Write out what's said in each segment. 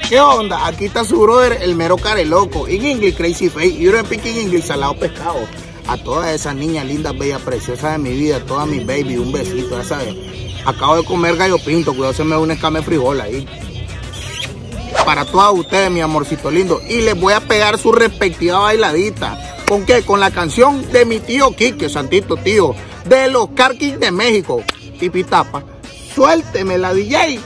¿Qué onda? Aquí está su brother, el mero care loco. In English, crazy face. You don't speak English, salado pescado. A todas esas niñas lindas, bellas, preciosas de mi vida, todas mis baby, un besito, ya sabes. Acabo de comer gallo pinto, cuidado, se me da un escame frijol ahí. Para todas ustedes, mi amorcito lindo. Y les voy a pegar su respectiva bailadita. ¿Con qué? Con la canción de mi tío Quique, santito tío, de los Carquis de México. Tipitapa. Suélteme la DJ.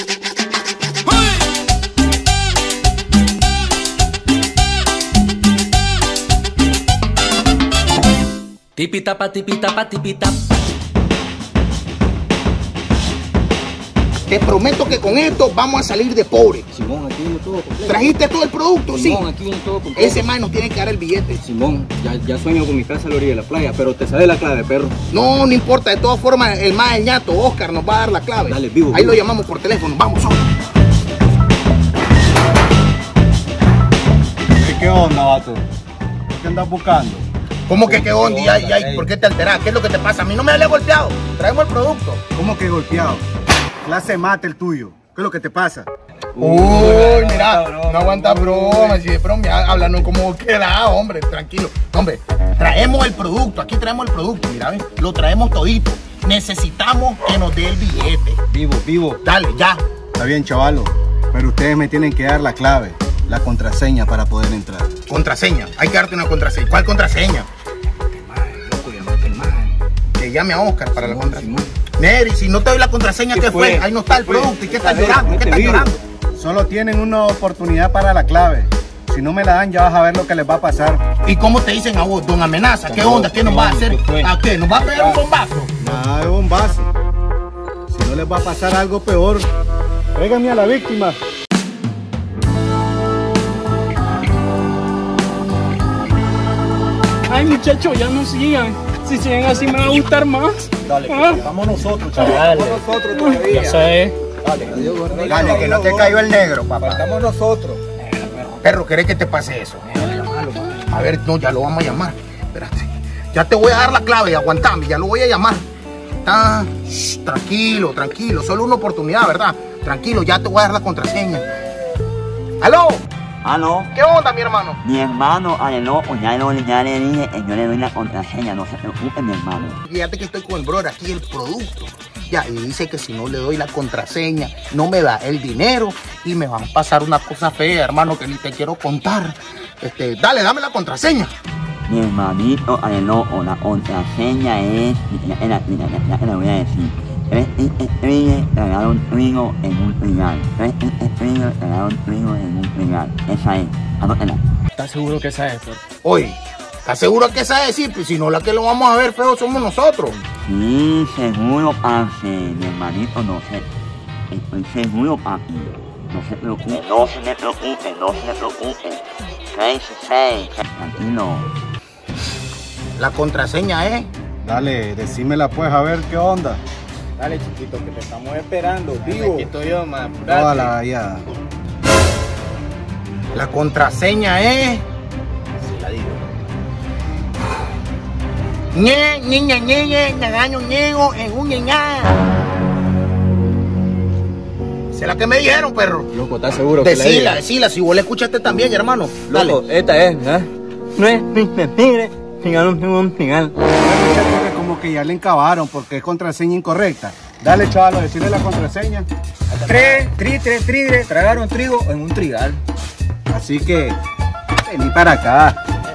Tipitapa, tipitapa, tipitapa. Te prometo que con esto vamos a salir de pobre. Simón, aquí viene todo completo. ¿Trajiste todo el producto? Simón, Sí. aquí viene todo completo. Ese man nos tiene que dar el billete. Simón, ya sueño con mi casa a la orilla de la playa, pero te sabes la clave, perro. No, no importa. De todas formas, el más el ñato, Oscar, nos va a dar la clave. Dale, vivo. Ahí lo llamamos por teléfono. Vamos, Oscar. ¿Qué onda, vato? ¿Qué andas buscando? ¿Cómo que qué onda? Ay, ¿por qué te alteras? ¿Qué es lo que te pasa? A mí no me había golpeado. Traemos el producto. ¿Cómo que golpeado? Clase mate el tuyo. ¿Qué es lo que te pasa? Uy, mira, no aguanta broma. Si de broma, háblanos como queda, hombre, tranquilo. Hombre, traemos el producto, aquí traemos el producto, mira, ¿ves? Lo traemos todito. Necesitamos que nos dé el billete. Vivo. Dale, ya. Está bien, chavalo. Pero ustedes me tienen que dar la clave, la contraseña para poder entrar. Contraseña, hay que darte una contraseña. ¿Cuál contraseña? Que llame a Oscar para la contraseña. Neri, si no te doy la contraseña, ¿qué fue? Ahí no está el producto. ¿Y qué estás llorando? ¿Qué estás llorando? Solo tienen una oportunidad para la clave. Si no me la dan, ya vas a ver lo que les va a pasar. ¿Y cómo te dicen a vos, don Amenaza? ¿Qué onda? ¿Qué nos va a hacer? ¿A qué? ¿Nos va a pegar un bombazo? Nada de bombazo. Si no les va a pasar algo peor, tráiganme a la víctima. Ay, muchachos, ya no sigan. Si siguen así me va a gustar más. Dale, vamos nosotros, chaval. Dale. Vamos nosotros todavía. Ya sé. Dale, que no te cayó el negro, papá. Estamos nosotros. Perro, ¿querés que te pase eso? A ver, no, ya lo vamos a llamar. Espérate. Ya te voy a dar la clave, aguantame, ya lo voy a llamar. Tranquilo, tranquilo. Solo una oportunidad, ¿verdad? Tranquilo, ya te voy a dar la contraseña. ¡Aló! ¿Aló? ¿Qué onda, mi hermano? Mi hermano, no, ya le dije, yo le doy la contraseña, no se preocupe, mi hermano. Fíjate que estoy con el brother, aquí el producto. Ya, y dice que si no le doy la contraseña, no me da el dinero y me van a pasar una cosa fea, hermano, que ni te quiero contar. Dale, dame la contraseña. Mi hermanito, no, la contraseña es, ya le voy a decir. 3 estrellas, regalar un trigo en un trigal. 3 estrellas, regalar un trigo en un trigal. Esa es, anótela. ¿Estás seguro que esa es, perro? Oye, ¿estás seguro que esa es decir? Pues si no, la que lo vamos a ver feo somos nosotros. Sí, seguro, parce, mi hermanito, no sé. Estoy seguro, papi. No se preocupe, no se me preocupe, no se me preocupe. Crazy face, tranquilo. La contraseña es... Dale, decímela pues a ver qué onda. Dale, chiquito, que te estamos esperando, vivo. Aquí estoy yo, más. Toda la ya. La contraseña es... Se la digo. Ñagaño, ñego, en un ñeñá. Esa es la que me dijeron, perro. Loco, ¿estás seguro que la diga? Decila, si vos la escuchaste también, hermano. Dale. Loco, esta es, ¿eh? No es mentira, un final. Como que ya le encabaron porque es contraseña incorrecta. Dale, chaval, decirle la contraseña. 3 tragaron trigo en un trigal. Así que, vení para acá.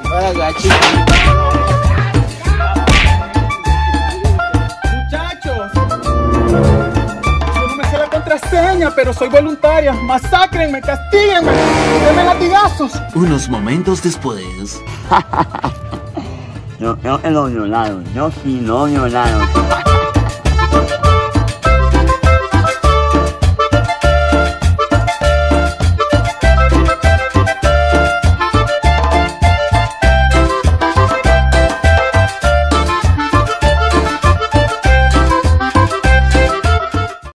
Muchachos, yo no me sé la contraseña, pero soy voluntaria. Masácrenme, castíguenme, denme latigazos. Unos momentos después. Yo creo que lo violaron, yo sí lo violaron.